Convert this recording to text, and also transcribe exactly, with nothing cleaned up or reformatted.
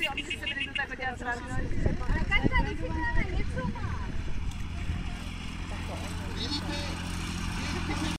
si oni si se budou takhle dělat srandu. Ale Kaťka, když si něco má.